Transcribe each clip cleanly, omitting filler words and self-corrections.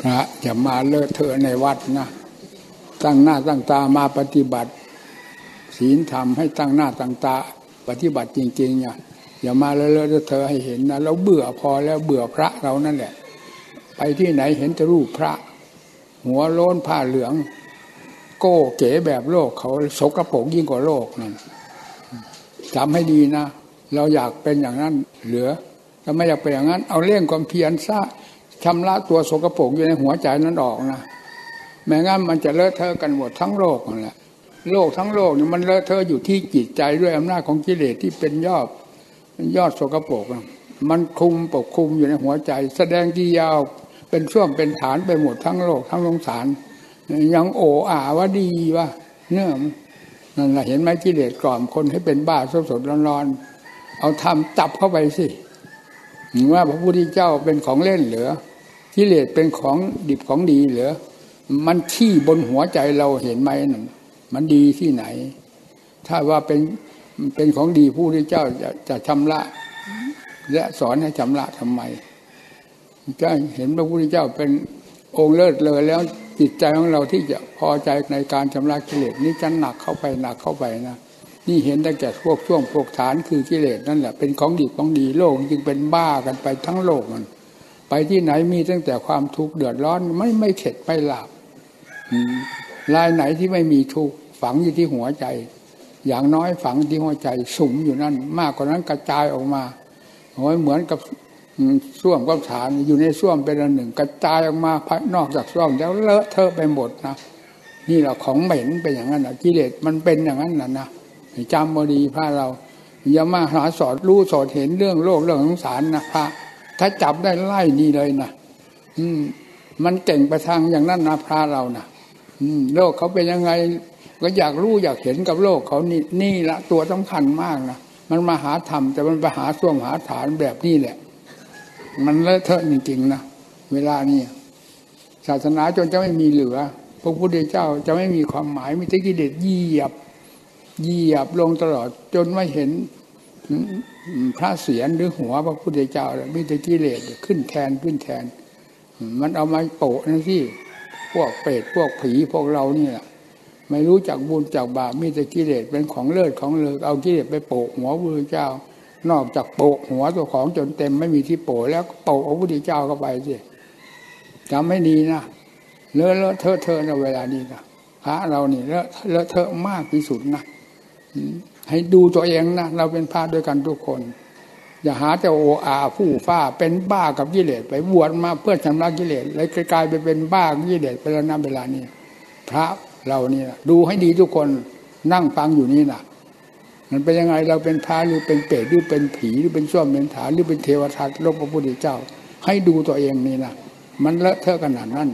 พระอย่ามาเลอะเทอะในวัดนะตั้งหน้าตั้งตามาปฏิบัติศีลธรรมให้ตั้งหน้าตั้งตาปฏิบัติจริงๆอย่ามาเลอะเทอะให้เห็นนะเราเบื่อพอแล้วเบื่อพระเรานั่นแหละไปที่ไหนเห็นแต่รูปพระหัวโล้นผ้าเหลืองโก้เก๋แบบโลกเขาสกปรกยิ่งกว่าโลกนั่นจำให้ดีนะเราอยากเป็นอย่างนั้นเหลือถ้าไม่อยากเป็นอย่างนั้นเอาเรื่องความเพียรซะชำระตัวสกปรกอยู่ในหัวใจนั้นออกนะแม้งั้นมันจะเลอะเทอะกันหมดทั้งโลกนั่นแหละโลกทั้งโลกนี่มันเลอะเทอะอยู่ที่จิตใจด้วยอำนาจของกิเลสที่เป็นยอดสกปรกมันคุมปกคุมอยู่ในหัวใจแสดงที่ยาวเป็นช่วงเป็นฐานไปหมดทั้งโลกทั้งสงสารยังโอ้อาว่าดีว่าเนื่อนั่นแหละเห็นไหมกิเลสกล่อมคนให้เป็นบ้าสดๆร้อนๆเอาทำจับเข้าไปสิว่าพระพุทธเจ้าเป็นของเล่นเหรือกิเลสเป็นของดิบของดีเหรือมันขี้บนหัวใจเราเห็นไหมนั่นมันดีที่ไหนถ้าว่าเป็นของดีผู้ที่เจ้าจะชำระและสอนให้ชำระทำไมก็เห็นพระพุทธเจ้าเป็นองค์เลิศเลยแล้วจิตใจของเราที่จะพอใจในการชำระกิเลสนี่จะหนักเข้าไปนะนี่เห็นตั้งแต่พวกช่วงพวกฐานคือกิเลสนั่นแหละเป็นของดีของดีโลกจึงเป็นบ้ากันไปทั้งโลกมันไปที่ไหนมีตั้งแต่ความทุกข์เดือดร้อนไม่เข็ดไม่หลับรายไหนที่ไม่มีทุกข์ฝังอยู่ที่หัวใจอย่างน้อยฝังที่หัวใจสุมอยู่นั่นมากกว่านั้นกระจายออกมาโอ้ยเหมือนกับส้วมกับฐานอยู่ในส้วมเป็นอันหนึ่งกระจายออกมาภายนอกจากส้วมแล้วเลอะเทอะไปหมดนะนี่แหละของเหม็นเป็นอย่างนั้นนะกิเลสมันเป็นอย่างนั้นนะจำบดีพระเราอย่ามาหาสอนรู้สอนเห็นเรื่องโลกเรื่องสงสารนะพระถ้าจับได้ไล่นี่เลยนะมันเก่งไปทางอย่างนั้นนะพระเรานะโลกเขาเป็นยังไงก็อยากรู้อยากเห็นกับโลกเขานี่ละตัวสำคัญมากนะมันมาหาธรรมแต่มันไปหาส้วมหาฐานแบบนี้แหละมันเลอะเทอะจริงๆนะเวลานี้ศาสนาจนจะไม่มีเหลือพระพุทธเจ้าจะไม่มีความหมายมีแต่กิเลสเหยียบลงตลอดจนไม่เห็นพระเศียรหรือหัวพระพุทธเจ้าเลยมีแต่กิเลสขึ้นแทนมันเอามาโปะนั่นสิพวกเปรตพวกผีพวกเรานี่แหละไม่รู้จักบุญจักบาปมีแต่กิเลสเป็นของเลิศของเลอเอากิเลสไปโปะหัวพระพุทธเจ้านอกจากโปะหัวตัวของจนเต็มไม่มีที่โปะแล้วโปะพระพุทธเจ้าเข้าไปสิจำไม่ดีนะเลอะเทอะในเวลานี้นะพระเรานี่เลอะเทอะมากที่สุดนะให้ดูตัวเองนะเราเป็นพระด้วยกันทุกคนอย่าหาแต่โออาผู้ฟ้าเป็นบ้ากับกิเลสไปบวชมาเพื่อชำระกิเลสเลยกลายไปเป็นบ้ากิเลสไปแล้วนะเวลานี้พระเรานี่นะดูให้ดีทุกคนนั่งฟังอยู่นี่นะมันเป็นยังไงเราเป็นพระหรือเป็นเปรตหรือเป็นผีหรือเป็นส้วมเป็นฐานหรือเป็นเทวทัตโลกพระพุทธเจ้าให้ดูตัวเองนี่นะมันเลอะเทอะขนาดนั้น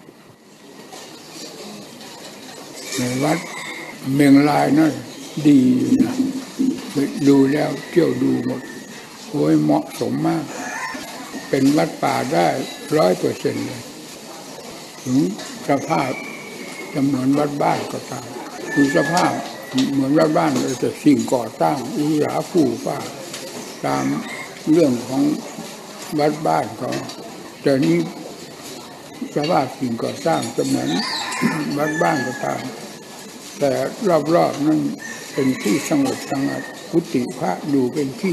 ในวัดเมืองลายนั่นดีนะดูแล้วเที่ยวดูหมดโอ้ยเหมาะสมมากเป็นวัดป่าได้ 100% เลยถึงสภาพจะเหมือนวัดบ้านก็ตามคือสภาพเหมือนวัดบ้านเลยแต่สิ่งก่อสร้างอุหราผู้ฟ้าตามเรื่องของวัดบ้านเขาแต่นี้สภาพสิ่งก่อสร้างจะเหมือนวัดบ้านก็ตามแต่รอบๆนั้นเป็นที่สงบสงัดกุฏิพระดูเป็นที่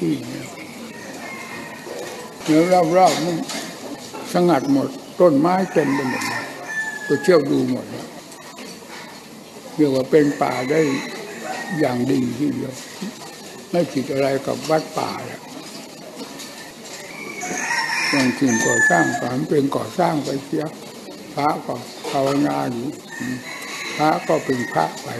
แล้วรอบๆนั้นสงัดหมดต้นไม้เต็มไปหมดก็เที่ยวดูหมดแล้วเรียกว่าเป็นป่าได้อย่างดีที่เดียวไม่ผิดอะไรกับวัดป่าแล้วอย่างสิ่งก่อสร้างก็เป็นก่อสร้างไปเสียพระก็ภาวนาอยู่พระก็เป็นพระไป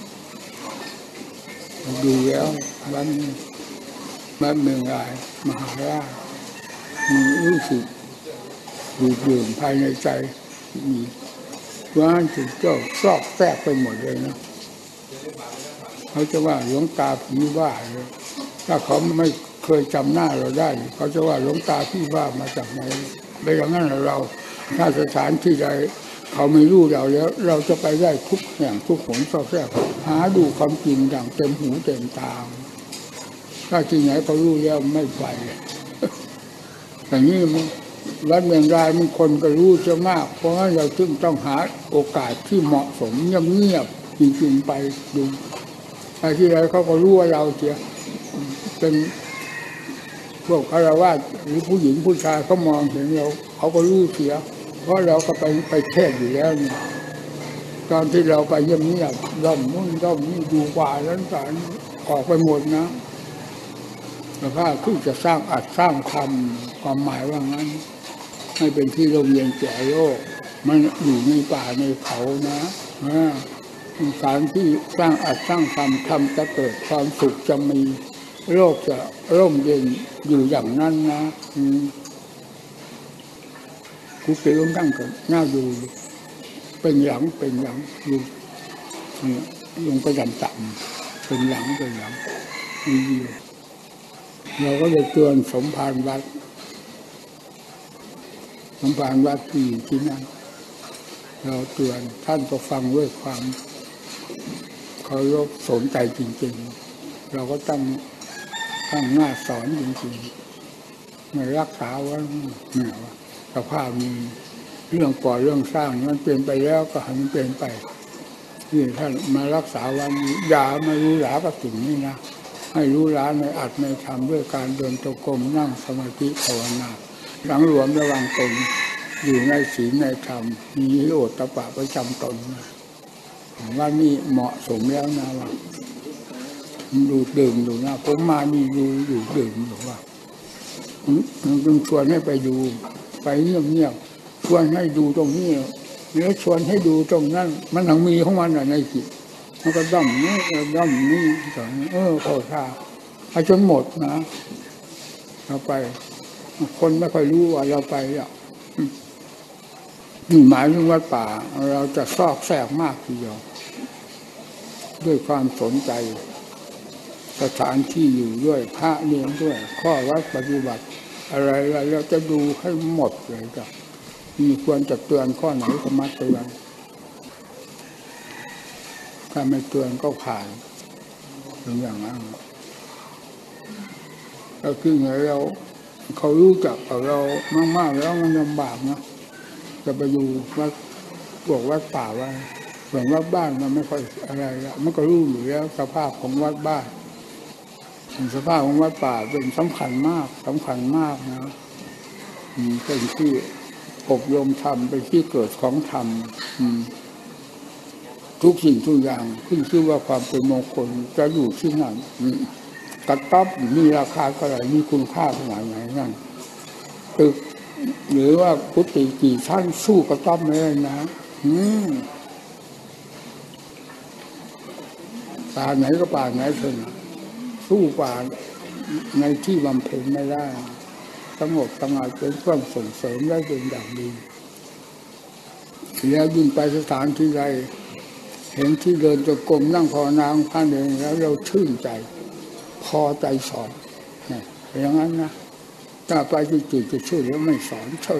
ดูแล้วบ้านเมืองลายมหาราชมีรู้สึกดูเดือดภายในใจมีว่าจุดเจ้าซอกแทรกไปหมดเลยนะเขาจะว่าหลวงตาผีว่าเลยถ้าเขาไม่เคยจำหน้าเราได้เขาจะว่าหลวงตาผีว่ามาจากไหนไปอย่างนั้นเราถ้าสถานที่ใดเขาไม่รู้เราแล้วเราจะไปได้ทุกแห่งทุกหนซอกแทรกหาดูความจริงอย่างเต็มหูเต็มตาถ้าจริงไหนเขารู้แล้วไม่ไปอย่างนี้วัดเมืองรายมันคนก็รู้จะมากเพราะว่าเราจึงต้องหาโอกาสที่เหมาะสมเงียบๆจริงๆไปดูไปที่ไรเขาก็รู้ว่าเราเสียเป็นพวกคารวะหรือผู้หญิงผู้ชายเขามองเห็นเราเขาก็รู้เสียเพราะเราก็ไปเทศอยู่แล้วนี่ตอนที่เราไปเงียบๆย่อมนู่นย่อมนี่ดูว่าแล้วสารออกไปหมดนะแต่ถ้าคือจะสร้างอัดสร้างทำความหมายว่างั้นให้เป็นที่ร่มเย็นแก่โลกมันอยู่ในป่าในเขานะสารที่สร้างอัดสร้างทำจะเกิดความสุขจะมีโลกจะร่มเย็นอยู่อย่างนั้นนะกูเกล้มตั้งกันน่าดูเป็นหลังอยู่ลงไปต่ำๆเป็นหลังเราก็เลยเตือนสมภารวัดที่นั่นเราเตือนท่านก็ฟังด้วยความเคารพสนใจจริงๆเราก็ตั้งหน้าสอนจริงๆไม่รักษาไว้เนี่ยว่าสภาพมีเรื่องก่อเรื่องสร้างมันเปลี่ยนไปแล้วก็ให้มันเปลี่ยนไปที่ท่านมารักษาวันอย่ามารู้หลากับสิ่งนี้นะให้รู้หลาในอัตในธรรมด้วยการเดินจงกรมนั่งสมาธิภาวนาหลังรวมระวังตนอยู่ในศีลในธรรมมีโอตตปะประจำตนว่านี่เหมาะสมแล้วนะว่าดูดื่มดูนะผมมานี่อยู่ดื่มอยู่ว่าต้องชวนให้ไปดูไปเงียบชวนให้ดูตรงนี้แล้วชวนให้ดูตรงนั้นมันทั้งมีของมันในจิตมันก็ด้อมนี่สอนพอท่าไปจนหมดนะเราไปคนไม่ค่อยรู้ว่าเราไปอ่ะนี่หมายถึงวัดป่าเราจะซอกแซกมากทีเดียวด้วยความสนใจสถานที่อยู่ด้วยพระเลี้ยงด้วยข้อวัดปฏิบัติอะไรเราจะดูให้หมดเลยจ้ะมีควรจะเตือนข้อไหนก็มาเตือนถ้าไม่เตือนก็ผ่านถึงอย่างนั้นแล้วคือไงเราเขารู้จักกับเรามากๆแล้วมันลำบากนะจะไปอยู่วัดบอกวัดป่าว่าส่วนวัดบ้านมันไม่ค่อยอะไรละมันก็รู้อยู่แล้วสภาพของวัดบ้านสภาพของวัดป่าเป็นสำคัญมากนะเป็นที่อบรมธรรมเป็นที่เกิดของธรรมทุกสิ่งทุกอย่างขึ้นชื่อว่าความเป็นมงคลจะอยู่ที่นั่นกระต๊อบมีราคาเท่าไหร่มีคุณค่าขนาดไหนนั่นตึกหรือว่ากุฏิกี่ชั้นสู้กระต๊อบไม่ได้นะป่าไหนก็ป่าไหนเถอะสู้ป่าในที่บำเพ็ญไม่ได้สงบสงัดเป็นเครื่องส่งเสริมได้เป็นอย่างดีแล้วยิ่งไปสถานที่ใดเห็นที่เดินจงกรมนั่งภาวนาของท่านเองแล้วเราชื่นใจพอใจสอนอย่างนั้นนะถ้าไปจุดจะช่วยแล้วไม่สอนเฉย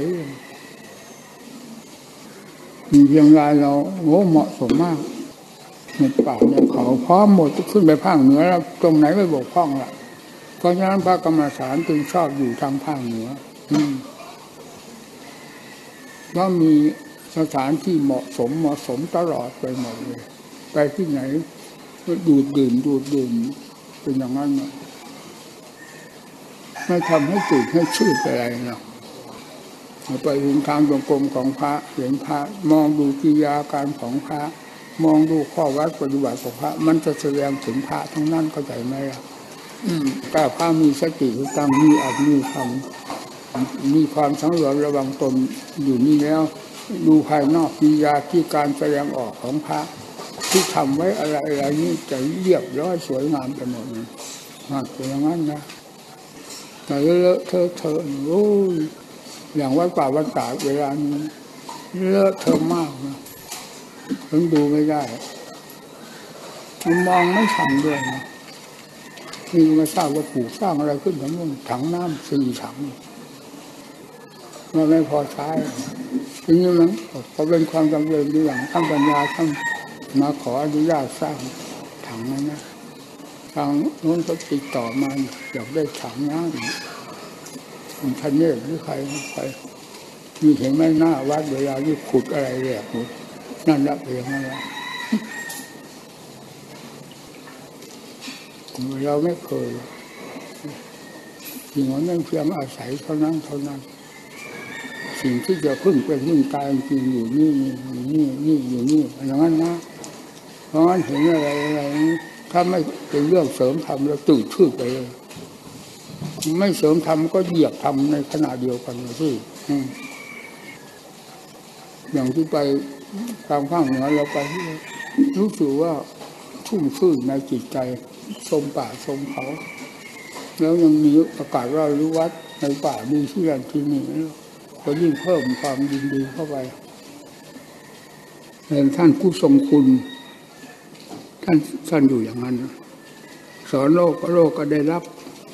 มีเพียงรายเราเหมาะสมมากในป่าในเขาพร้อมหมดขึ้นไปภาคเหนือแล้วตรงไหนไม่บกพร่องล่ะเพราะฉะนั้นพระกรรมฐานจึงชอบอยู่ทางภาคเหนือว่ามีสถานที่เหมาะสมตลอดไปหมดเลยไปที่ไหนก็ดูดดื่มเป็นอย่างนั้นไม่ทำให้ตื่นให้ชื่นอะไรนะไปถึงทางจงกรมของพระเห็นพระมองดูกิริยาการของพระมองดูข้อวัดปฏิบัติของพระมันจะแสดงถึงพระทั้งนั้นเข้าใจไหมล่ะแต่พระมีสติตั้งมีอัตมีธรรมมีความสังวรระวังตนอยู่นี่แล้วดูภายนอกกิริยาที่การแสดงออกของพระที่ทำไว้อะไรนี่จะเรียบร้อยสวยงามไปหมดเป็นอย่างนั้นนะแต่เลอะเทอะโอ้ยอย่างวัดป่าวัดตาเวลานี้เลอะเทอะมากนะถึงดูไม่ได้มันมองไม่ทันด้วยนะนี่มาสร้างว่าปลูกสร้างอะไรขึ้นทั้งนู้นถังน้ำ4 ถังมันไม่พอใช้ทีนี้มันพอเป็นความจำเป็นอย่างท่านปัญญาท่านมาขออนุญาตสร้างถังนั้นนะทางโน้นก็ติดต่อมาอยากได้ถังน้ำคุณทันเนศหรือใครมีเห็นไหมหน้าวัดเวลาที่ขุดอะไรแหลกหมดนั่นละเพียงนั่นละเราไม่เคยสิ่งนั้นเพียงอาศัยเท่านั้นสิ่งที่จะพึ่งเป็นพึ่งตายจริงอยู่นี่อยู่นี่อย่างนั้นนะเพราะงั้นเห็นอะไรถ้าไม่เป็นเรื่องเสริมธรรมแล้วตื่นชื่อไปเลยไม่เสริมธรรมก็เหยียบธรรมในขณะเดียวกันที่อย่างที่ไปตามข้างเหนือเราไปรู้สึกว่าชุ่มชื่นในจิตใจชมป่าชมเขาแล้วยังมีประกาศว่ารู้วัดในป่ามีที่นั่นที่นี่ก็ยิ่งเพิ่มความยินดีเข้าไปแต่ท่านผู้ทรงคุณท่านอยู่อย่างนั้นสอนโลกก็ได้รับ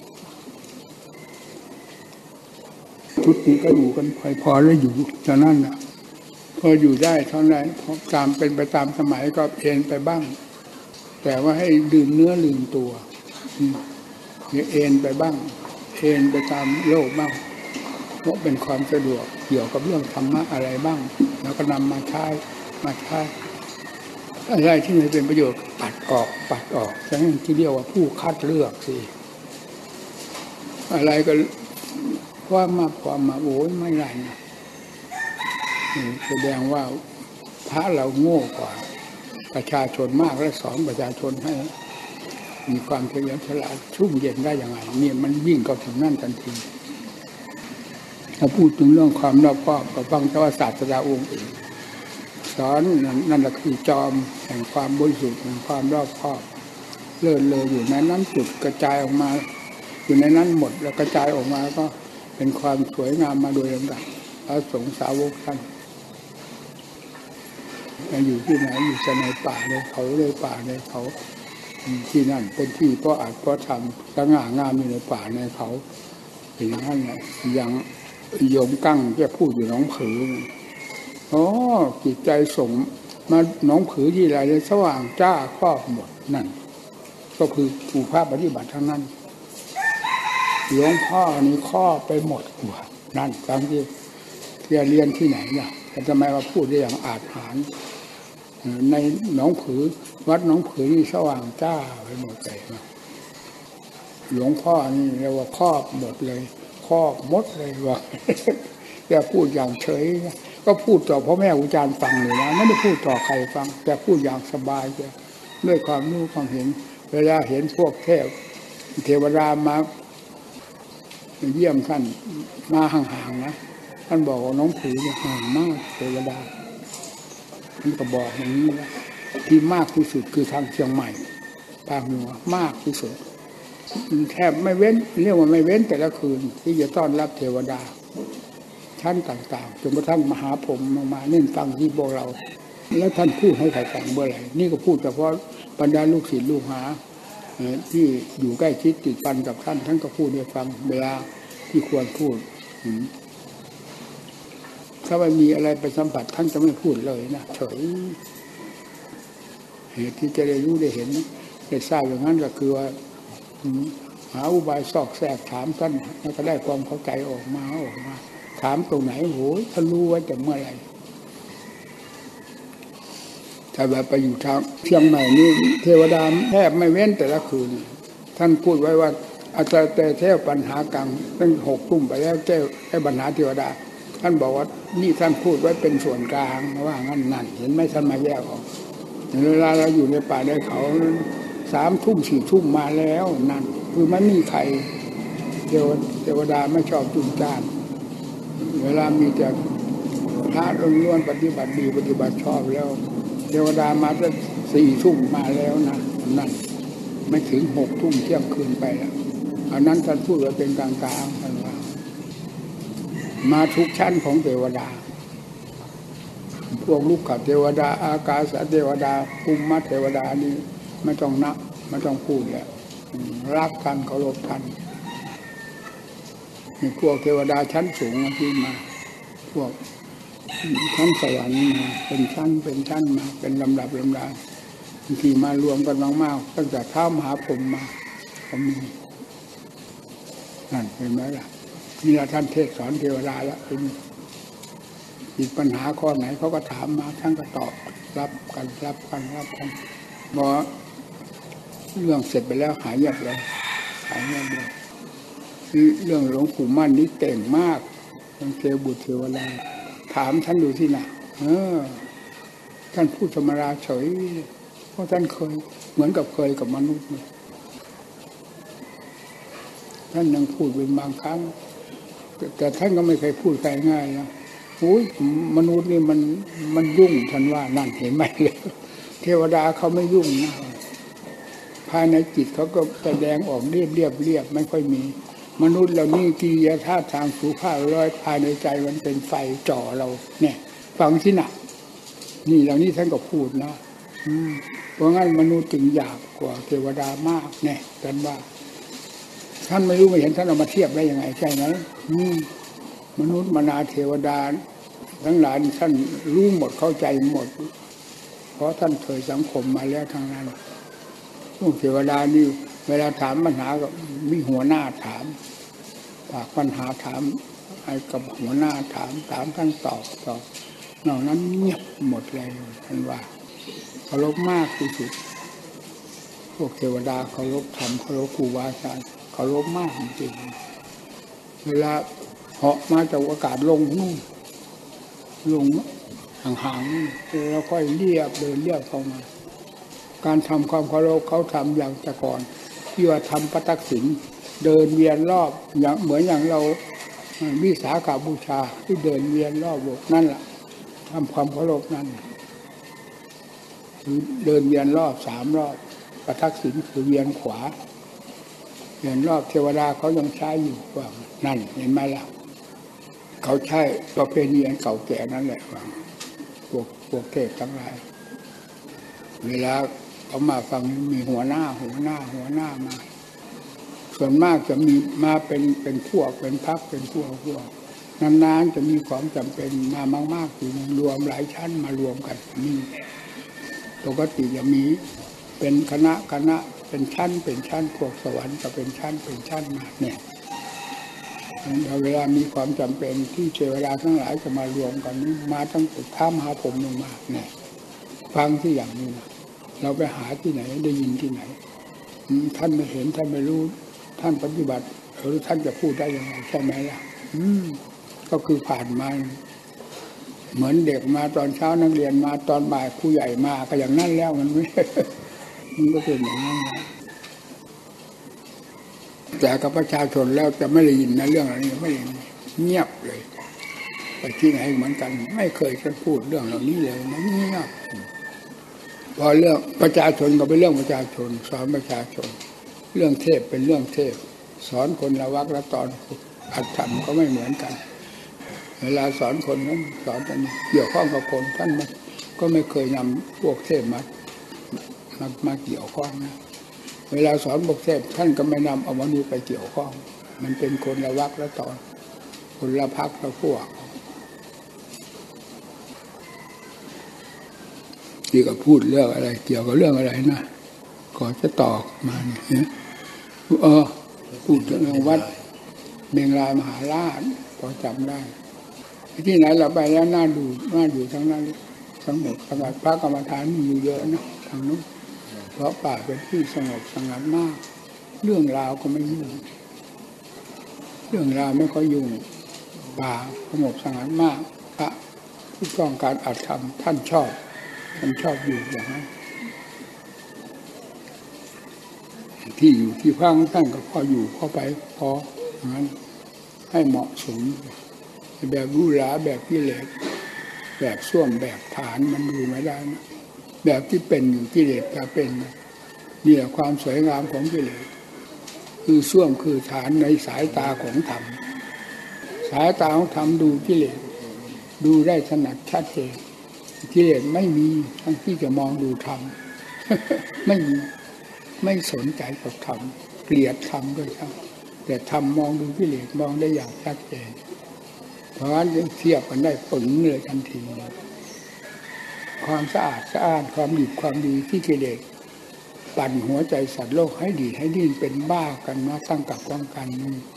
ชุดนี้ก็อยู่กันพอแล้วอยู่จากนั้นนะพออยู่ได้เท่านั้นพอตามเป็นไปตามสมัยก็เอ็นไปบ้างแต่ว่าให้ดื่มเนื้อลืมตัวเอ็นไปบ้างเอ็นไปตามโลกบ้างเพราะเป็นความสะดวกเกี่ยวกับเรื่องธรรมะอะไรบ้างแล้วก็นำมาใช้อะไรที่ไม่เป็นประโยชน์ปัดออกฉะนั้นที่เรียกว่าผู้คัดเลือกสิอะไรก็ว่ามาโอ้ยไม่ไรนะแสดงว่าพระเราโง่กว่าประชาชนมากและสอนประชาชนให้มีความเฉลียวฉลาดชุ่มเย็นได้อย่างไรเนี่ยมันวิ่งเข้าถึงนั่นทันทีถ้าพูดถึงเรื่องความรอบคอบกับฟังแต่ว่าศาสดาองค์อื่นสอนนั่นแหละคือจอมแห่งความบริสุทธิ์แห่งความรอบคอบเลื่อนเลยอยู่ในนั้นจุดกระจายออกมาอยู่ในนั้นหมดแล้วกระจายออกมาก็เป็นความสวยงามมาโดยลำดับพระสงฆ์สาวกท่านอยู่ที่ไหนอยู่ในป่าในเขาในป่าในเขาที่นั่นเป็นที่เพราะอาจเพราะทำสง่างามอยู่ในป่าในเขาอย่างนั้นเนี่ยอย่างโยมกั้งจะพูดอยู่หนองผือจิตใจส่งมาหนองผือที่ไรเลยสว่างจ้าครอบหมดนั่นก็คือผู้ภาคปฏิบัติทั้งนั้นหลวงพ่อนี่ครอบไปหมดหัวนั่นตามที่เรียนที่ไหนล่ะแต่ทำไมมาพูดได้อย่างอาจหาญในหนองผือวัดหนองผือนี่สว่างจ้าไปหมดเลยหลวงพ่อนี่เรียกว่าครอบหมดเลยครอบหมดเลยว่าแต่พูดอย่างเฉยก็พูดต่อพ่อแม่อาจารย์ฟังเลยนะไม่ได้พูดต่อใครฟังแต่พูดอย่างสบายเลยด้วยความรู้ความเห็นเวลาเห็นพวกเทวดามาเยี่ยมท่านมาห่างๆนะท่านบอกว่าน้องผือเนี่ยห่างมากเทวดาท่านก็บอกอย่างนี้นะที่มากที่สุดคือทางเชียงใหม่ภาคเหนือมากที่สุดแทบไม่เว้นเรียกว่าไม่เว้นแต่ละคืนที่จะต้อนรับเทวดาชั้นต่างๆจนกระทั่งมหาผมมาเน้นฟังที่พวกเราแล้วท่านพูดให้ใครฟังเมื่อไหร่นี่ก็พูดเฉพาะบรรดาลูกศิษย์ลูกหาที่อยู่ใกล้ชิดติดฟันกับท่านก็พูดให้ฟังเวลาที่ควรพูดถ้าไม่มีอะไรไปสัมผัสท่านจะไม่พูดเลยนะเฉยเหตุที่จะได้รู้ได้เห็นได้ทราบอย่างนั้นก็คือว่าหาอุบายซอกแทรกถามท่านแล้วก็ได้ความเข้าใจออกมาถามตรงไหนโหท่านรู้ว่าจะเมื่อไรถ้าแบบไปอยู่ทางเชียงใหม่นี่เทวดาแทบไม่เว้นแต่ละคืนท่านพูดไว้ว่าอาจารย์เทวปัญหากลางตั้ง6 ทุ่มไปแล้วให้ปัญหาเทวดาท่านบอกว่านี่ท่านพูดไว้เป็นส่วนกลางว่างั้นนั่นเห็นไหมท่านมาแยกออกเวลาเราอยู่ในป่าในเขา3 ทุ่ม 4 ทุ่มมาแล้วนั่นคือไม่มีใครเทวดาไม่ชอบจุนจ้านเวลามีแต่พระล้วนปฏิบัติดีปฏิบัติชอบแล้วเทวดามาตั้ง4 ทุ่มมาแล้วนะนั่นไม่ถึง6 ทุ่มเที่ยงคืนไปแล้วอันนั้นท่านพูดว่าเป็นกลางๆท่านว่ามาทุกชั้นของเทวดาพวกลูกขับเทวดาอากาศเทวดาภูมิเทวดานี่ไม่ต้องนับไม่ต้องพูดแล้วรักกันเคารพกันมีพวกเทวดาชั้นสูงที่มาพวกชั้นสวรรค์มาเป็นชั้นมาเป็นลำดับบางทีมารวมกันมากๆตั้งแต่เท้ามหาพรหมมาก็มีนั่นเห็นไหมล่ะนี่ละท่านเทศสอนเทวดาแล้วเป็นอีกปัญหาข้อไหนเขาก็ถามมาท่านก็ตอบรับกันบอกเรื่องเสร็จไปแล้วหายเงียบเลยเรื่องหลวงปู่มั่นนี่เก่งมากท่านเทวบุตรเทวดาถามท่านดูที่น่ะท่านพูดธรรมดาเฉยเพราะท่านเคยเหมือนกับเคยกับมนุษย์ท่านยังพูดเป็นบางครั้งแต่ท่านก็ไม่เคยพูดง่ายๆนะมนุษย์นี่มันยุ่งท่านว่านั่นเห็นไหมเลยเทวดาเขาไม่ยุ่งนะภายในจิตเขาก็แสดงออกเรียบไม่ค่อยมีมนุษย์เรานี่กิริยาท่าทางสุภาพร้อยภายในใจมันเป็นไฟจ่อเราเนี่ยฟังที่หนักนี่เหล่านี้ท่านก็พูดนะเพราะงั้นมนุษย์จึงหยาบกว่าเทวดามากเนี่ยท่านว่าท่านไม่รู้ไม่เห็นท่านเอามาเทียบได้ยังไงใช่ไหมมนุษย์มนาเทวดาทั้งหลายท่านรู้หมดเข้าใจหมดเพราะท่านเคยสังคมมาแล้วทางนั้นพวกเทวดานี่เวลาถามปัญหาก็มีหัวหน้าถามฝากปัญหาถามให้กับหัวหน้าถามท่านตอบนอกนั้นเงียบหมดเลยท่านว่าเคารพมากที่สุดพวกเทวดาเคารพธรรมเคารพครูบาอาจารย์เคารพมากจริงๆเวลาเหาะมาจากอากาศลงนู่นลงห่างๆแล้วค่อยเรียบเดินเรียบเข้ามาการทำความเคารพเขาทำอย่างแต่ก่อนที่ว่าทำปฏิสินเดินเวียนรอบอย่างเหมือนอย่างเราวิสาขบูชาที่เดินเวียนรอบโบสถ์นั่นแหละทำความเคารพนั่นคือเดินเวียนรอบ3 รอบปฏิสินคือเวียนขวาเวียนรอบเทวดาเขายังใช้อยู่ว่านั่นเห็นไหมล่ะเขาใช้ประเพณีอันเก่าแก่นั่นแหละว่าพวกเทพทั้งหลายเวลาเขามาฟังมีหัวหน้ามาส่วนมากจะมีมาเป็นพวกเป็นพรรคเป็นพวกนานๆจะมีความจำเป็นมามากๆทีนึงรวมหลายชั้นมารวมกันนี่ปกติจะมีเป็นคณะเป็นชั้นพวกสวรรค์ก็เป็นชั้นมาเนี่ยเวลามีความจำเป็นที่เทวดาทั้งหลายจะมารวมกันนี่มาตั้งแต่ท้ามหาผมลงมาเนี่ยฟังที่อย่างนี้นะเราไปหาที่ไหนได้ยินที่ไหนท่านไม่เห็นท่านไม่รู้ท่านปฏิบัติหรือท่านจะพูดได้ยังไงใช่ไหมล่ะก็คือผ่านมาเหมือนเด็กมาตอนเช้านักเรียนมาตอนบ่ายผู้ใหญ่มาก็อย่างนั้นแล้วมันไม่มันก็เป็นอย่างนั้นนะแต่กับประชาชนแล้วจะไม่ได้ยินนะเรื่องอะไรนี้ไม่ได้เงียบเลยไปที่ไหนเหมือนกันไม่เคยจะพูดเรื่องเหล่านี้เลยนะเงียบพอเรื่องประชาชนก็เป็นเรื่องประชาชนสอนประชาชนเรื่องเทพเป็นเรื่องเทพสอนคนละวรรคละตอนอัตถรรมก็ไม่เหมือนกันเวลาสอนคนนั้นสอนกันเกี่ยวข้องกับคนท่านก็ไม่เคยนำพวกเทพมาเกี่ยวข้องนะเวลาสอนพวกเทพท่านก็ไม่นำเอามนุษย์ไปเกี่ยวข้องมันเป็นคนละวรรคละตอนคนละพรรคละพวกที่ก็พูดเรื่องอะไรเกี่ยวกับเรื่องอะไรนะก่อนจะตอบมาเนี่ยพูดเรื่องวัดเมงรายมหาราชพอจำได้ที่ไหนเราไปแล้วน่าอยู่ทั้งนั้นทั้งหมดขนาดพระกรรมฐานมีเยอะนะทางนู้นเพราะป่าเป็นที่สงบสงัดมากเรื่องราวก็ไม่ยุ่งเรื่องราวไม่ค่อยยุ่งป่าสงบสงัดมากพระผู้ต้องการอัตธรรมท่านชอบอยู่อย่างนั้นที่อยู่ที่พักท่านก็พออยู่เข้าไปพออย่างนั้นให้เหมาะสมแบบรูหราแบบกิเลสแบบส้วมแบบฐานมันดูไม่ได้นะแบบที่เป็นอยู่กิเลสจะเป็นนี่แหละความสวยงามของกิเลสคือส้วมคือฐานในสายตาของธรรมสายตาของธรรมดูกิเลสดูได้ถนัดชัดเจนกิเลสไม่มีทั้งที่จะมองดูธรรมไม่มีไม่สนใจกับธรรมเกลียดธรรมด้วยครับแต่ธรรมมองดูกิเลสมองได้อย่างชัดเจนเพราะฉะนั้นเทียบกันได้ผลเลยทันทีความสะอาดความดีความดีที่กิเลสปั่นหัวใจสัตว์โลกให้ดีให้ดิ้นเป็นบ้ากันมาตั้งกับต้องกันนี่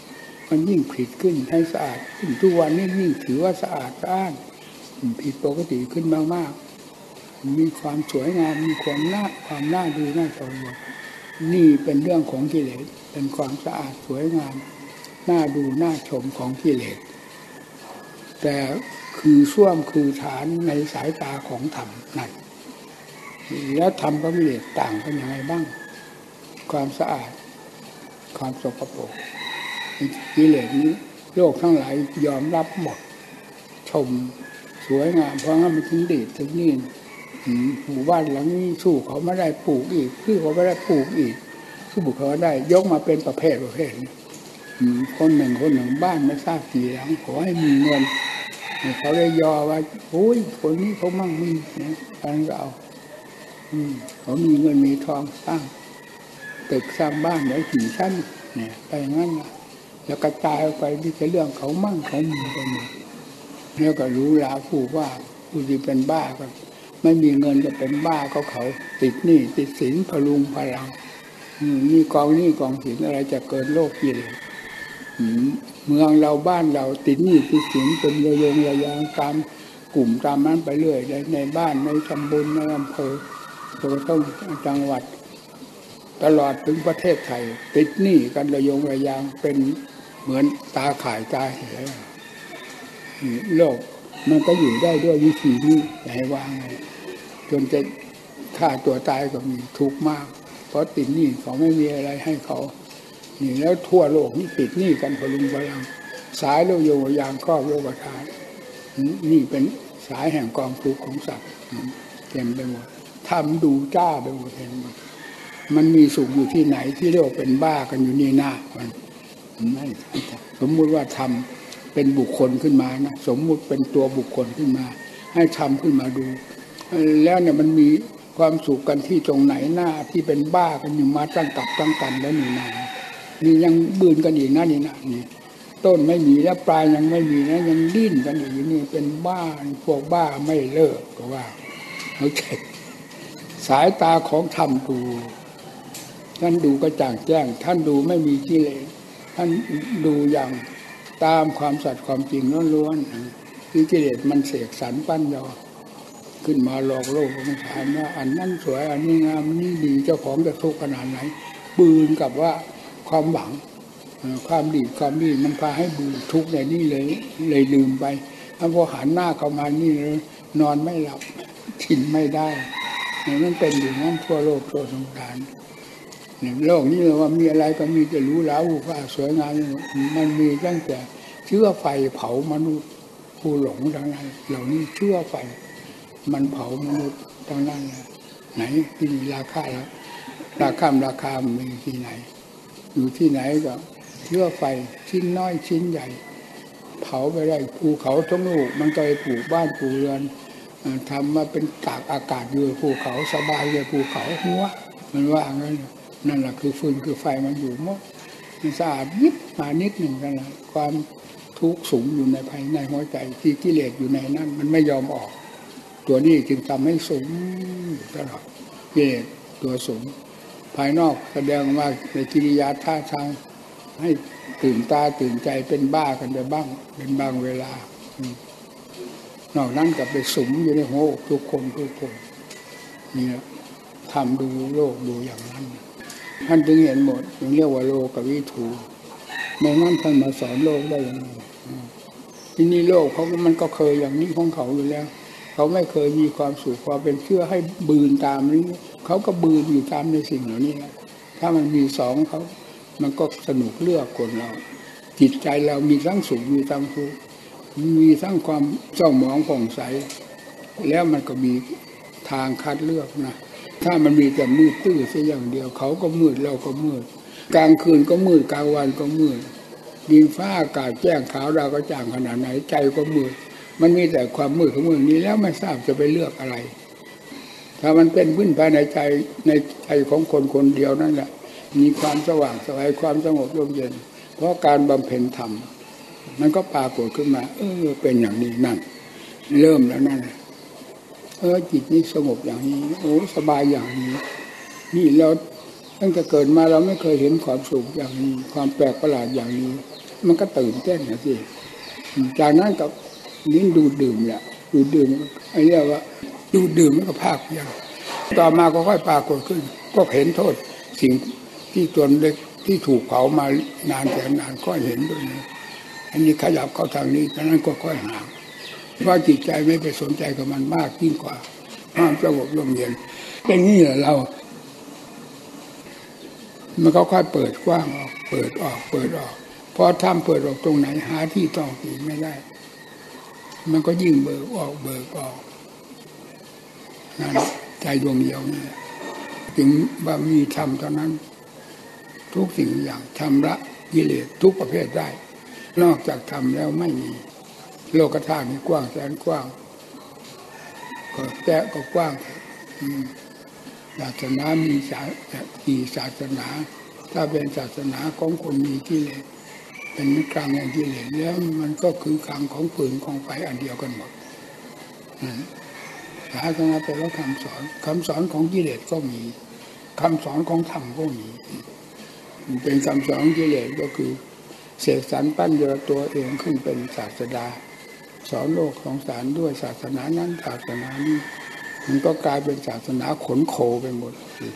มันยิ่งผิดขึ้นให้สะอาดขึ้นทุกวันนี้ยิ่งถือว่าสะอาดสะอ้านผิดปกติขึ้นมากๆมีความสวยงามมีความน่าดูน่าชมนี่เป็นเรื่องของกิเลสเป็นความสะอาดสวยงามน่าดูน่าชมของกิเลสแต่คือส้วมคือฐานในสายตาของธรรมนั่นแล้วธรรมกับกิเลสต่างกันยังไงบ้างความสะอาดความสกปรกกิเลสนี้โลกทั้งหลายยอมรับหมดชมสวยงามเพราะงั้นมันถึงดีถึงนี่หมู่บ้านหลังนี้สู้เขาไม่ได้ปลูกอีกคือเขาไม่ได้ปลูกอีกสู้เขาได้ยกมาเป็นประเภทคนหนึ่งบ้านไม่ทราบกี่หลังขอให้มีเงินเขาได้ยอว่าโอ้ยคนนี้เขามั่งมีนะการเราเขามีเงินมีทองสร้างตึกสร้างบ้านไว้กี่ชั้นเนี่ยไปงั้นนะแล้วกระจายไปที่จะเรื่องเขามั่งเขามีไปหมดแล้วก็รู้ลาผู้ว่าผู้ที่เป็นบ้าก็ไม่มีเงินจะเป็นบ้าเขาติดหนี้ติดสินพลุงพลังนี่กองสินอะไรจะเกินโลกกิเลสเมืองเราบ้านเราติดหนี้ติดสินเป็นระยางตามกลุ่มตามนั้นไปเรื่อยในบ้านในตำบลในอำเภอต้องจังหวัดตลอดถึงประเทศไทยติดหนี้กันระยางเป็นเหมือนตาข่ายตาเหวโลกมันก็อยู่ได้ด้วยวิธีนี้ให้วางจนจะฆ่าตัวตายก็มีทุกข์มากเพราะติดหนี้เขาไม่มีอะไรให้เขานี่แล้วทั่วโลกนี่ติดหนี้กันพลุงพลังสายโลโยยางครอบโลกธาตุนี่เป็นสายแห่งกองทุกข์ของสัตว์เต็มไปหมดทำดูจ้าไปหมดเห็นหมดมันมีสุขอยู่ที่ไหนที่เรียกว่าเป็นบ้ากันอยู่นี่หน้ามันไม่สมมุติว่าทำเป็นบุคคลขึ้นมานะสมมุติเป็นตัวบุคคลขึ้นมาให้ทำขึ้นมาดูแล้วเนี่ยมันมีความสุขกันที่ตรงไหนหน้าที่เป็นบ้ากันอยู่มาตั้งกับตั้งกันแล้วนี่ยังบืนกันอีกนะนี่ต้นไม่มีแล้วปลายยังไม่มีนะยังดิ้นกันอยู่นี่เป็นบ้าพวกบ้าไม่เลิกก็ว่าเขาเช็ดสายตาของธรรมดูท่านดูกระจ่างแจ้งท่านดูไม่มีกิเลสท่านดูอย่างตามความสัตย์ความจริงล้วนๆที่กิเลสมันเสกสรรปั้นยอขึ้นมาหลอกโลกสงสารว่าอันนั้นสวยอันนี้งามนี่ดีเจ้าของจะทุกข์ขนาดไหนบืนกับว่าความหวังความดีความดีมันพาให้บืนทุกข์ในนี่เลยลืมไปพอหันหน้าเข้ามานี่เลยนอนไม่หลับกินไม่ได้นั่นเป็นอยู่นั่นทั่วโลกทั่วสงสารโลกนี้ว่ามีอะไรก็มีแต่รู้แล้วว่าสวยงามมันมีตั้งแต่เชื้อไฟเผามนุษย์ผู้หลงทั้งนั้นเหล่านี้เชื้อไฟมันเผามนุษย์ทั้งนั้นไหนที่มีราคาแล้วราคามีที่ไหนอยู่ที่ไหนก็เชื้อไฟชิ้นน้อยชิ้นใหญ่เผาไปได้ภูเขาทั้งลูกมันก็ไปปลูกบ้านปลูกเรือนทำมาเป็นตากอากาศอยู่ภูเขาสบายเลยภูเขาหัวมันว่างั้นนั่นแหละคือฟืนคือไฟมันอยู่หมดมันสะอาดยิบมานิดหนึ่งกันละความทุกข์สูงอยู่ในภายในหัวใจที่กิเลสอยู่ในนั้นมันไม่ยอมออกตัวนี้จึงทำให้สูงตลอดกิเลสตัวสูงภายนอกแสดงว่าในกิริยาท่าทางให้ตื่นตาตื่นใจเป็นบ้ากันไปบ้างเป็นบางเวลานอกนั้นก็ไปสุมอยู่ในหัวทุกคนนี่ทำดูโลกดูอย่างนั้นท่านถึงเห็นหมดถึงเรียกว่าโลกวิถูไม่งั้นท่านมาสอนโลกได้ยังไงที่นี่โลกเขามันก็เคยอย่างนี้ของเขาอยู่แล้วเขาไม่เคยมีความสุขความเป็นเชื่อให้บืนตามนี้เขาก็บืนอยู่ตามในสิ่งเหล่านี้นะถ้ามันมีสองเขามันก็สนุกเลือกคนเราจิตใจเรามีทั้งสุขมีทั้งทุกข์มีทั้งความเศร้าหมองผ่องใสแล้วมันก็มีทางคัดเลือกนะถ้ามันมีแต่มืดตื้อเสียอย่างเดียวเขาก็มืดเราก็มืดกลางคืนก็มืดกลางวันก็มืดดินฟ้าอากาศแจ้งขาวดาวกระจ่างขนาดไหนใจก็มืดมันมีแต่ความมืดของมืดนี้แล้วไม่ทราบจะไปเลือกอะไรถ้ามันเป็นพื้นภายในใจของคนคนเดียวนั่นแหละมีความสว่างสบายความสงบร่มเย็นเพราะการบำเพ็ญธรรมมันก็ปรากฏขึ้นมาเป็นอย่างนี้นั่นเริ่มแล้วนั่นจิตนี้สงบอย่างนี้สบายอย่างนี้นี่เราตั้งแต่เกิดมาเราไม่เคยเห็นความสุขอย่างนี้ความแปลกประหลาดอย่างนี้มันก็ตื่นเต้นนะสิจากนั้นกับลิ้นดูดดื่มเนี่ยดูดดื่มไอ้เรียกว่าดูดดื่มมันก็ภาคเพียงต่อมาก็ค่อยปรากฏขึ้นก็เห็นโทษสิ่งที่ตนเล็กที่ถูกเผามานานแต่นานก็เห็นด้วยนะอันนี้ขยับเข้าทางนี้ฉะนั้นก็ค่อยห่างเพราะจิตใจไม่ไปสนใจกับมันมากยิ่งกว่าความสงบลมเย็นเป็นนี่แหละเรามันก็ค่อยเปิดกว้างออกเปิดออกเปิดออกพอทำเปิดออกตรงไหนหาที่ต้องอีกไม่ได้มันก็ยิ่งเบิกออกเบิกออกนั่นใจดวงเดียวนี่จึงว่ามีธรรมเท่านั้นทุกสิ่งอย่างชำระกิเลสทุกประเภทได้นอกจากธรรมแล้วไม่มีโลกธาตุนี่กว้างแสนกว้างก็แก้ก็กว้างศาสนามีกี่ศาสนาถ้าเป็นศาสนาของคนมีกิเลสเป็นกลางแห่งกิเลสแล้วมันก็คือกลางของฝืนของไฟอันเดียวกันหมดศาสนาเป็นแล้วคำสอนของกิเลสก็มีคำสอนของธรรมก็มีเป็นคำสอนของกิเลสก็คือเสกสรรปั้นโยตัวเองขึ้นเป็นศาสดาสอนโลกของสารด้วยศาสนานั้นศาสนานี้มันก็กลายเป็นศาสนาขนโขไปหมด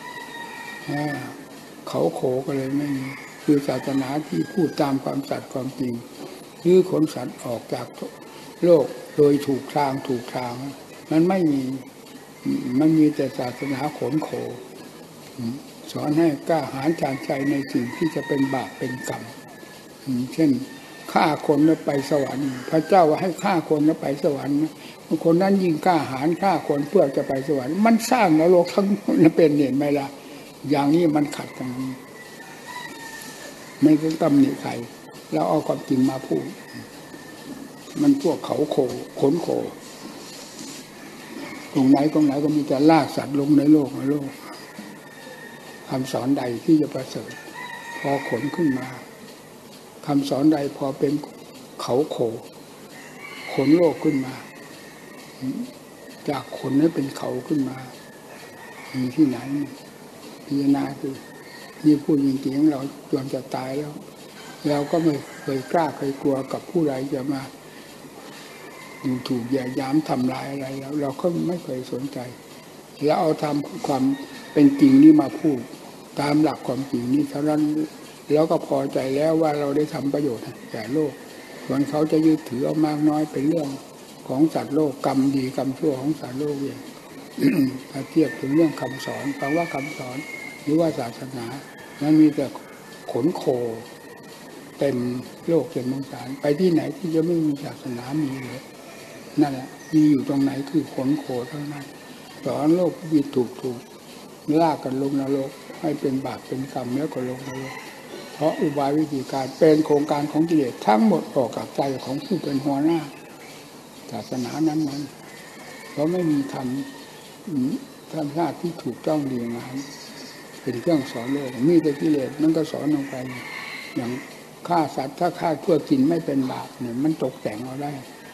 เขาโขก็เลยไม่มีคือศาสนาที่พูดตามความสัตย์ความจริงยื้อขนสัตว์ออกจากโลกโดยถูกทางมันไม่มีมันมีแต่ศาสนาขนโขสอนให้กล้าหาญชาญชัยในสิ่งที่จะเป็นบาปเป็นกรรมเช่นฆ่าคนแล้วไปสวรรค์พระเจ้าว่าให้ฆ่าคนแล้วไปสวรรค์คนนั้นยิ่งกล้าหาญฆ่าคนเพื่อจะไปสวรรค์มันสร้างนรกทั้งนั้นเป็นเห็นไหมล่ะอย่างนี้มันขัดกันไม่ต้องตำหนิใครแล้วเอาความจริงมาพูดมันพวกเขาโขขนโขตรงไหนก็มีแต่ลากสัตว์ลงในโลกคำสอนใดที่จะประเสริฐพอขนขึ้นมาคำสอนใดพอเป็นเขาโขขนโลกขึ้นมาจากขนให้เป็นเขาขึ้นมามีที่ไหนพิจารณาคือนี่พูดจริงๆเราจนจะตายแล้วเราก็ไม่เคยกล้าเคยกลัวกับผู้ใดจะมาดูถูกแย่ย้ำทำลายอะไรแล้วเราก็ไม่เคยสนใจแล้วเอาทำความเป็นจริงนี่มาพูดตามหลักความจริงนี่เท่านั้นแล้วก็พอใจแล้วว่าเราได้ทำประโยชน์แก่โลกส่วนเขาจะยึดถือเอามากน้อยเป็นเรื่องของสัตว์โลกกรรมดีกรรมชั่วของสัตว์โลกเองถ้าเทียบถึงเรื่องคำสอนฟังว่าคำสอนหรือว่าศาสนามันมีแต่ขนโคเต็มโลกเต็มวงการไปที่ไหนที่จะไม่มีศาสนามีเลยนั่นแหละมีอยู่ตรงไหนคือขนโคเท่านั้นสอนโลกผิดถูกลากกันลงนรกให้เป็นบาปเป็นกรรมแล้วก็ลงนรกเพราะอุบายวิธีการเป็นโครงการของกิเลสทั้งหมดออกจากใจของผู้เป็นหัวหน้าศาสนานั้นเพราะไม่มีธรรมชาติที่ถูกต้องดีงามเป็นเครื่องสอนโลกมีแต่กิเลสมันก็สอนลงไปอย่างฆ่าสัตว์ถ้าฆ่าเพื่อกินไม่เป็นบาปเนี่ยมันตกแต่งเอาได้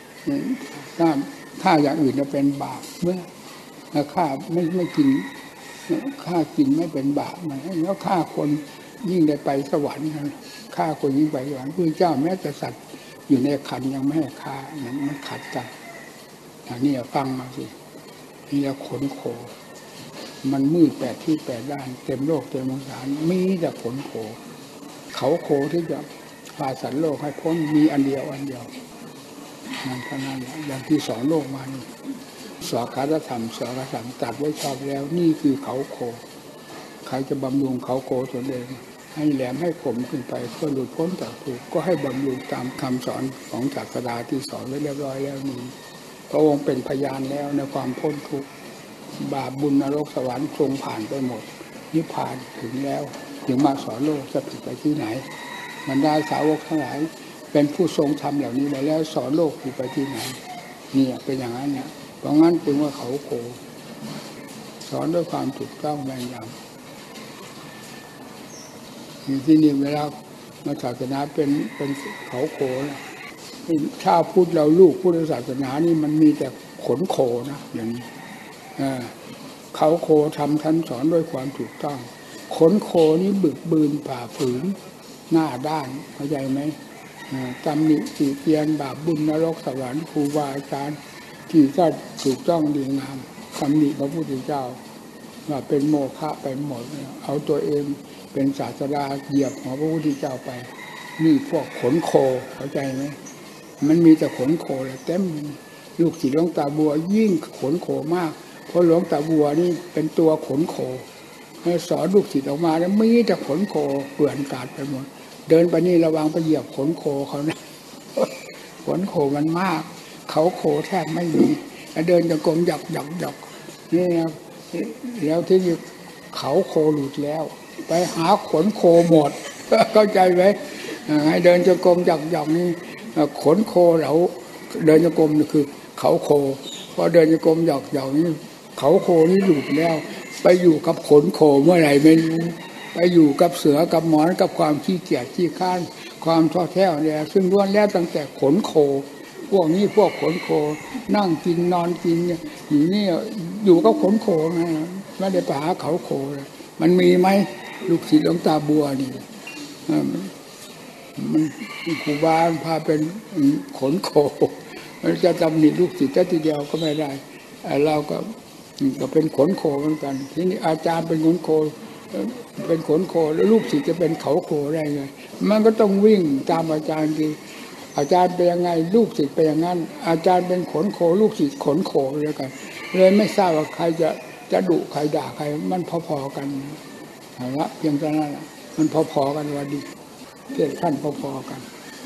ถ้าอย่างอื่นจะเป็นบาปเมื่อฆ่าไม่กินฆ่ากินไม่เป็นบาปมันแล้วฆ่าคนยิ่งได้ไปสวรรค์ฆ่าคนยิ่งไปสวรรค์พระเจ้าแม้แต่สัตว์อยู่ในขันยังไม่ให้ฆ่ามันขัดกันอย่างนี้ฟังมาสินี่แล้วขนโขมันมืด8 ที่ 8 ด้านเต็มโลกเต็มวงการมีแต่ขนโขเขาโขที่จะพาสัตว์โลกให้พ้นมีอันเดียวนั่นเท่านั้นอย่างที่สอนโลกมานี่สวากาธรรมตัดไว้ชอบแล้วนี่คือเขาโขใครจะบำรุงเขาโขตนเองให้แหลมให้คมขึ้นไปเพื่อหลุดพ้นจากทุกข์ก็ให้บำรุงตามคำสอนของศาสดาที่สอนไว้เรียบร้อยแล้วนี้พระองค์เป็นพยานแล้วในความพ้นทุกข์บาปบุญนรกสวรรค์ทรงผ่านไปหมดนิพพานถึงแล้วถึงมาสอนโลกจะผิดไปที่ไหนบรรดาสาวกทั้งหลายเป็นผู้ทรงธรรมเหล่านี้มาแล้วสอนโลกผิดไปที่ไหนนี่เป็นอย่างนั้นเนี่ยเพราะงั้นจึงว่าเขาโขสอนด้วยความถูกต้องแม่นยำที่นี่เวลามาศาสนาเป็นเขาโขนะชาวพุทธเราลูกพุทธศาสนานี่มันมีแต่ขนโขนะอย่างนี้เขาโคทำท่านสอนด้วยความถูกต้องขนโคนี้บึกบืนผ่าฝืนหน้าด้านเข้าใจไหมตำหนิติเตียนบาปบุญนรกสวรรค์ครูบาอาจารย์ที่ถ้าถูกต้องดีงามตำหนิพระพุทธเจ้าว่าเป็นโมฆะไปหมดเอาตัวเองเป็นศาสดาเหยียบของพระพุทธเจ้าไปนี่พวกขนโคเข้าใจไหมมันมีแต่ขนโคแหละเต็มลูกศิษย์หลวงตาบัวยิ่งขนโคมากเพราะหลวงตาบัวนี่เป็นตัวขนโคสอนลูกศิษย์ออกมาแล้วมีแต่ขนโคเกลื่อนกาดไปหมดเดินไปนี่ระวังไปเหยียบขนโคเขานะขนโคมันมากเขาโคแทบไม่มีเดินจะกรมหยักนี่นะแล้วที่เขาโคหลุดแล้วไปหาขนโคหมดเข้าใจไหมให้เดินจะกรมหยักนี่ขนโคเราเดินจะกรมคือเขาโคพอเดินจะกรมหยักนี่เขาโคนี่หลุดแล้วไปอยู่กับขนโคเมื่อไหร่ไม่รู้ไปอยู่กับเสือกับหมอนกับความขี้เกียจขี้ข้านความท้อแท้เนี่ยซึ่งล้วนแล้วตั้งแต่ขนโคพวกนี้พวกขนโคนั่งกินนอนกินเนี่ยอยู่นี่อยู่กับขนโคนะไม่ได้ไปหาเขาโคมันมีไหมลูกศิษย์หลวงตาบัวนี่มันครูบาพาเป็นขนโคจะตำหนิลูกศิษย์แต่ทีเดียวก็ไม่ได้เราก็เป็นขนโคเหมือนกันทีนี้อาจารย์เป็นขนโคแล้วลูกศิษย์จะเป็นเขาโคได้ไงมันก็ต้องวิ่งตามอาจารย์ดีอาจารย์เป็นยังไงลูกศิษย์เป็นอย่างนั้นอาจารย์เป็นขนโคลูกศิษย์ขนโคเลยกันเลยไม่ทราบว่าใครจะดุใครด่าใครมันพอๆกันละเพียงเท่านั้นมันพอๆกันว่าดีเทศท่านพอๆกัน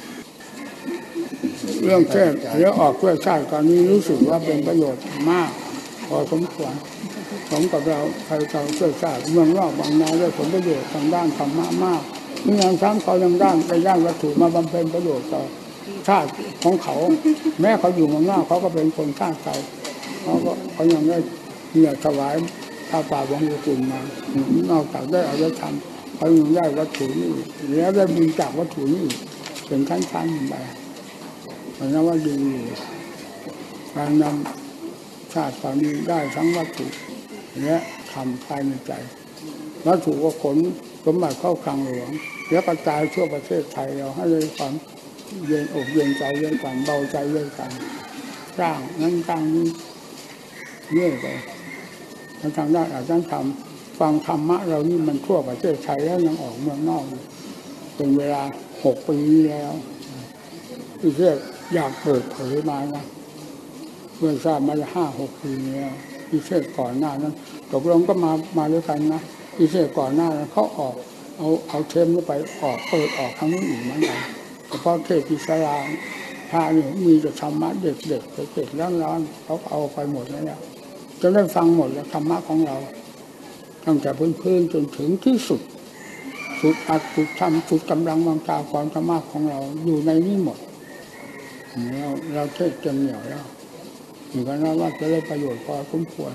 เรื่องเทศแล้วออกเพื่อชาติตอนนี้รู้สึกว่าเป็นประโยชน์มากพอสมควรผมกับเราใครเราเพื่อชาติเมืองนอกบางนาได้ผลประโยชน์ทางด้านธรรมะมากมีงานทั้งเขายังด้านไปย่างวัตถุมาบำเพ็ญประโยชน์ต่อชาติของเขาแม้เขาอยู่เมืองนอกเขาก็เป็นคนชาติไทยเขายังได้เนี่ยถวายผ้าป่าวังกุลมานอกจากได้เอาไว้ทำเขายังได้วัตถุนี้แล้วได้บุญจากวัตถุนี้เป็นขั้นๆไปเพราะนั้นว่าดีการนำชาติตอนนี้ได้ทั้งวัตถุและทำภายในใจวัตถุก็ขนสมบัติเข้าคลังหลวงแล้วกระจายทั่วประเทศไทยเราให้ได้ความเย็นอกเย็นใจเย็นกันเบาใจเย็นกันสร้างนั้นสร้างนี้เรื่อยไปทางด้านอาจารย์ทำฟังธรรมะเรานี่มันทั่วประเทศไทยแล้วยังออกเมืองนอกเป็นเวลา6 ปีแล้วที่เรียกอยากเปิดเผยมานะเมื่อทราบมา5-6 ปีแล้วที่เทศก่อนหน้านั้นตกลงก็มาด้วยกันนะที่เทศก่อนหน้านั้นเขาออกเอาเทมนี้ไปออกเปิดออกทางนู้นอีกเหมือนกันเฉพาะเทศอิสลามพระนี่มีแต่ธรรมะเด็กๆร้อนๆเขาเอาไปหมดแล้วเนี่ยจะได้ฟังหมดแล้วธรรมะของเราตั้งแต่พื้นๆจนถึงที่สุดอัดสุดทำสุดกำลังวังชาความธรรมะของเราอยู่ในนี้หมดเราเทศจนเหนียวแล้วถึงขนาดว่าจะได้ประโยชน์พอสมควร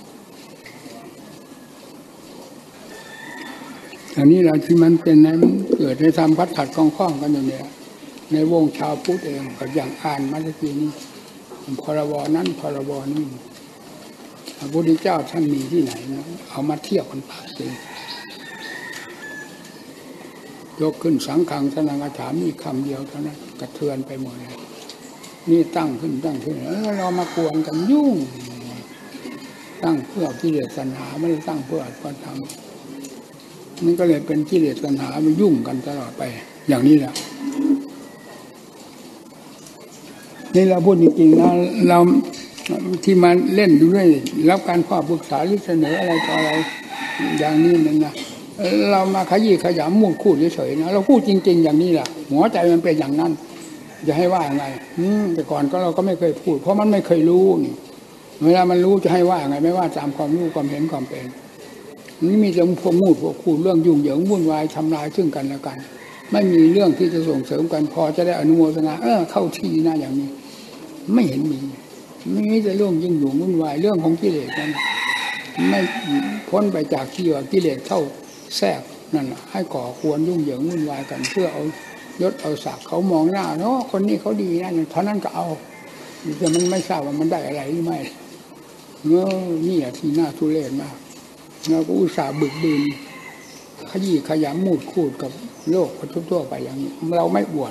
อันนี้แหละที่มันเป็นนั้นเกิดในทำขัดคล้องกันอยู่เนี่ยในวงชาวพุทธเองกับอย่างอ่านมาเมื่อกี้นี้พรบนั้นพรบนี้พระพุทธเจ้าท่านมีที่ไหนนะเอามาเทียบกันปากเองยกขึ้นสังฆังสนังคาถามีคำเดียวเท่านั้นกระเทือนไปหมดเลยนี่ตั้งขึ้นเรามากวนกันยุ่งตั้งเพื่อกิเลสตัณหาไม่ได้ตั้งเพื่ออัตถธรรมนี่ก็เลยเป็นกิเลสตัณหาไปยุ่งกันตลอดไปอย่างนี้แหละนี่เราพูดจริงๆนะเราที่มาเล่นดูด้วยรับการข้อปรึกษาหรือเสนออะไรต่ออะไรอย่างนี้นั่นนะเรามาขยี้ขยำมุ่งคูดเฉยๆนะเราพูดจริงๆอย่างนี้แหละหัวใจมันเป็นอย่างนั้นจะให้ว่าไงแต่ก่อนก็เราก็ไม่เคยพูดเพราะมันไม่เคยรู้นี่เวลามันรู้จะให้ว่าไงไม่ว่าตามความรู้ความเห็นความเป็นนี่มีแต่พวกมูดพวกคูดเรื่องยุ่งเหยิงวุ่นวายทำลายซึ่งกันและกันไม่มีเรื่องที่จะส่งเสริมกันพอจะได้อนุโมทนาเข้าที่นะอย่างนี้ไม่เห็นมีแต่เรื่องยุ่งเหยิงวุ่นวายเรื่องของกิเลสนั้นไม่พ้นไปจากที่ว่ากิเลสเข้าแทรกนั่นแหละให้ก่อควรยุ่งเหยิงวุ่นวายกันเพื่อเอายศเอาศักดิ์เขามองหน้าเนาะคนนี้เขาดีนะเท่านั้นก็เอาแต่มันไม่ทราบว่ามันได้อะไรหรือไม่นี่ที่น่าทุเรศมากเราก็อุตส่าห์บึกบืนขยี้ขยำมูดคูดกับโลกทั่วไปอย่างนี้เราไม่อวด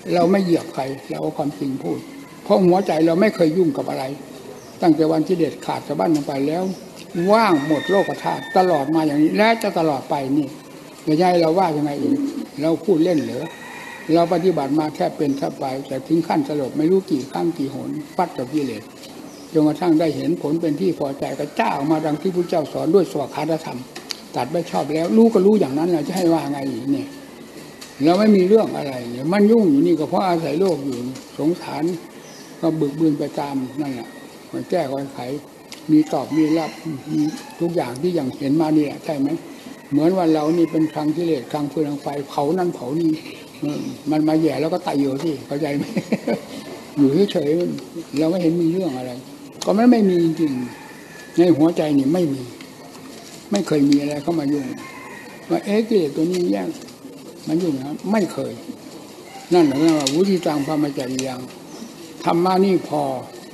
เราไม่เหยียบใครเราเอาความจริงพูดเพราะหัวใจเราไม่เคยยุ่งกับอะไรตั้งแต่วันที่เด็ดขาดจากบ้านลงไปแล้วว่างหมดโลกธาตุตลอดมาอย่างนี้และจะตลอดไปนี่ไม่ใช่เราว่ายังไงอีกเราพูดเล่นเหรอเราปฏิบัติมาแค่เป็นแค่ไปแต่ถึงขั้นสลบไม่รู้กี่ครั้งกี่หนปัดกับกิเลสจนกระทั่งได้เห็นผลเป็นที่พอใจก็จ้าออกมาดังที่พระเจ้าสอนด้วยสวากขาธรรมตัดไม่ชอบแล้วรู้ก็รู้อย่างนั้นเราจะให้ว่าไงอีกเนี่ยเราไม่มีเรื่องอะไรเนี่ยมันยุ่งอยู่นี่ก็เพราะอาศัยโลกอยู่สงสารก็บึกบืนไปตามนั่นแหละมันแก้ไขมีตอบมีรับมีทุกอย่างที่อย่างเห็นมานี่แหละใช่ไหมเหมือนว่าเรานี่เป็นคลังกิเลสคลังฟืนคลังไฟเผานั่นเผานี่มันมาแย่แล้วก็ตายอยู่ที่เข้าใจไหม อยู่เฉยๆเราไม่เห็นมีเรื่องอะไรก็ไม่มีจริงในหัวใจนี่ไม่มีไม่เคยมีอะไรเข้ามายุ่งว่ากิเลสตัวนี้แย่งมันยุ่งนะไม่เคยนั่นแหละว่าวุฒิตังพระมจริยังธรรมะนี่พอ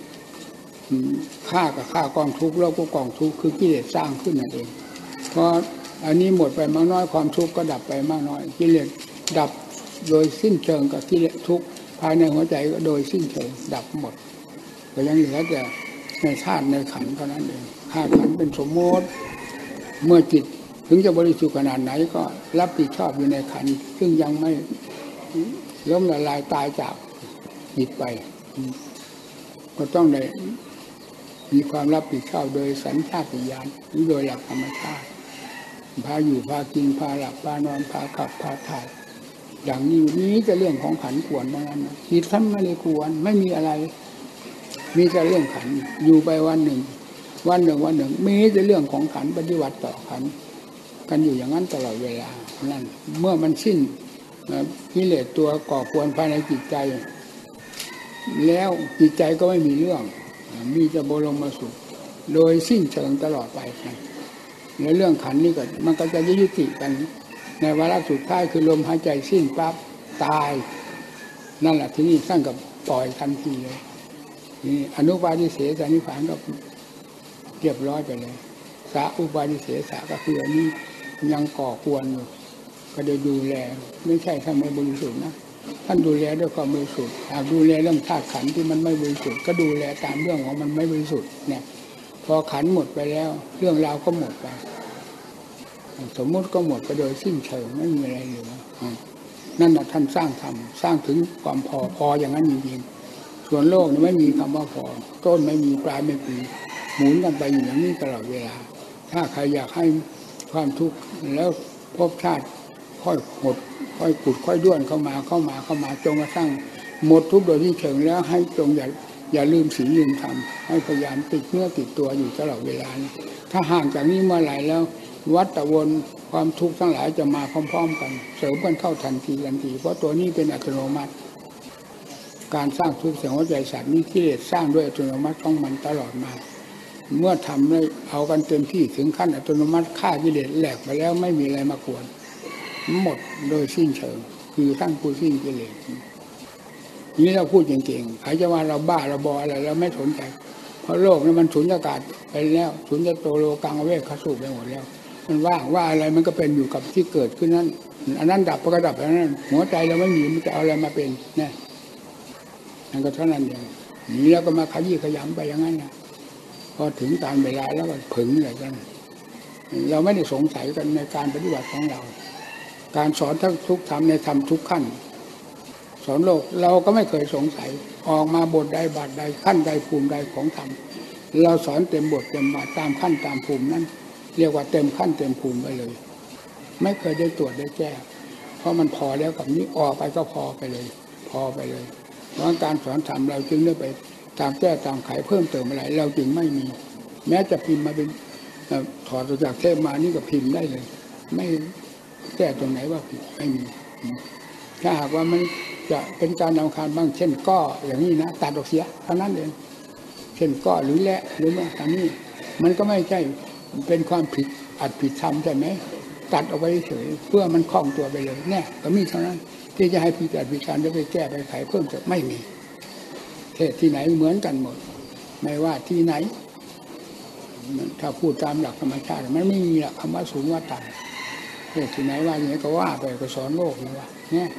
ฆ่ากับฆ่ากองทุกข์แล้วก็กองทุกข์คือกิเลสสร้างขึ้นนั่นเองเพราะอันนี้หมดไปมากน้อยความทุกข์ก็ดับไปมากน้อยกิเลสดับโดยสิ้นเชิงกับกิเลสทุกข์ภายในหัวใจก็โดยสิ้นเชิงดับหมดก็ยังเหลือแต่ในธาตุในขันธ์เท่านั้นเองธาตุขันธ์เป็นสมมติเมื่อจิตถึงจะบริสุทธิ์ขนาดไหนก็รับผิดชอบอยู่ในขันธ์ซึ่งยังไม่ล้มละลายตายจากจิตไปก็ต้องได้มีความรับผิดชอบโดยสัญชาตญาณหรือโดยหลักธรรมชาติพาอยู่พากินพาหลับพานอนพาขับพาถ่ายอย่างนี้จะเรื่องของขันธ์ควรบ้างนะจิตท่านไม่ได้ควรไม่มีอะไรมีแต่เรื่องขันธ์อยู่ไปวันหนึ่งมีแต่เรื่องของขันธ์ปฏิบัติต่อขันธ์กันอยู่อย่างนั้นตลอดเวลานั่นเมื่อมันสิ้นกิเลสตัวก่อควรภายในจิตใจแล้วจิตใจก็ไม่มีเรื่องมีแต่บรมสุขโดยสิ้นเชิงตลอดไปในเรื่องขันธ์นี่ก็มันก็จะยุติกันในวาระสุดท้ายคือลมหายใจสิ้นปั๊บตายนั่นแหละที่นี่ท่านกับปล่อยทันทีเลยนี่อนุปาทิเสสนิพพานก็เรียบร้อยไปเลยสาอุปาทิเสสก็คืออันนี้ยังก่อควรอยู่ก็ได้ดูแลไม่ใช่ท่านไม่บริสุทธิ์นะท่านดูแลด้วยความบริสุทธิ์หากดูแลเรื่องธาตุขันธ์ที่มันไม่บริสุทธิ์ก็ดูแลตามเรื่องของมันไม่บริสุทธิ์เนี่ยพอขันธ์หมดไปแล้วเรื่องราวก็หมดไปสมมุติก็หมดไปโดยสิ้นเชิงไม่มีอะไรเหลือนั่นแหละท่านสร้างธรรมสร้างถึงความพออย่างนั้นจริงๆส่วนโลกนี่ไม่มีคำว่าพอต้นไม่มีปลายไม่มีหมุนกันไปอยู่อย่างนี้ตลอดเวลาถ้าใครอยากให้ความทุกข์แล้วภพชาติค่อยหดค่อยขุดค่อยด้วนเข้ามาจนกระทั่งหมดทุกโดยที่เชิงแล้วให้จงอย่าลืมศีลลืมธรรมให้พยายามติดเนื้อติดตัวอยู่ตลอดเวลาถ้าห่างจากนี้เมื่อไหร่แล้ววัฏวนความทุกข์ทั้งหลายจะมาพร้อมๆกันเสริมกันเข้าทันทีเพราะตัวนี้เป็นอัตโนมัติการสร้างทุกข์เสียงหัวใจสัตว์นี้กิเลสสร้างด้วยอัตโนมัติของมันตลอดมาเมื่อทำได้เอากันเต็มที่ถึงขั้นอัตโนมัติฆ่ากิเลสแหลกไปแล้วไม่มีอะไรมากวนหมดโดยสิ้นเชิงคือทั้งผู้สิ้นกิเลสนี้เราพูดจริงๆใครจะว่าเราบ้าเราบออะไรเราไม่สนใจเพราะโลกนี้มันสุญญากาศไปแล้วสุญญโตโลกังเวคขสูไปหมดแล้วมันว่างว่าอะไรมันก็เป็นอยู่กับที่เกิดขึ้นนั้นอันนั้นดับก็ดับอันนั้นหัวใจเราไม่มีมันจะเอาอะไรมาเป็นเนี่ยนั่นก็เท่านั้นเองนี้แล้วก็มาขยี้ขยำไปอย่างนั้นนะพอถึงตามเวลาแล้วก็ผึ่งอะไรกันเราไม่ได้สงสัยกันในการปฏิบัติของเราการสอนทั้งทุกธรรมในธรรมทุกขั้นสอนโลกเราก็ไม่เคยสงสัยออกมาบทใดบาทใดขั้นใดภูมิใดของธรรมเราสอนเต็มบทเต็มบาทตามขั้นตามภูมินั้นเรียกว่าเต็มขั้นเต็มภูมิไปเลยไม่เคยได้ตรวจได้แก้เพราะมันพอแล้วกับนี้ออกไปก็พอไปเลยเพราะการสอนธรรมเราจึงได้ไปตามแก้ตามไขเพิ่มเติมอะไรเราจึงไม่มีแม้จะพิมพ์มาเป็นถอดจากเทพมานี่ก็พิมพ์ได้เลยไม่แก้ตรงไหนว่าผิดไม่มีถ้าหากว่ามันจะเป็นการนำคาญบ้างเช่นก้ออย่างนี้นะตัดออกเสียเท่านั้นเองเช่นก้อหรือแหละหรือว่าอันนี้มันก็ไม่ใช่เป็นความผิดอัดผิดทำใช่ไหมตัดออกไปเฉยเพื่อมันคล่องตัวไปเลยเนี่ยก็มีเท่านั้นที่จะให้ผิดอัดผิดทำจะไปแก้ไปไขเพิ่มจะไม่มีเทศที่ไหนเหมือนกันหมดไม่ว่าที่ไหนถ้าพูดตามหลักธรรมชาติมันไม่มีหลักคำว่าสูงว่าต่ำเทศที่ไหนว่าอย่างนี้ก็ว่าไปก็สอนโลกนี่ว่าเนี่ย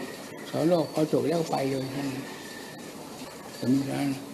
สอนโลกพอจบแล้วไปเลยท่านจะมีนั้น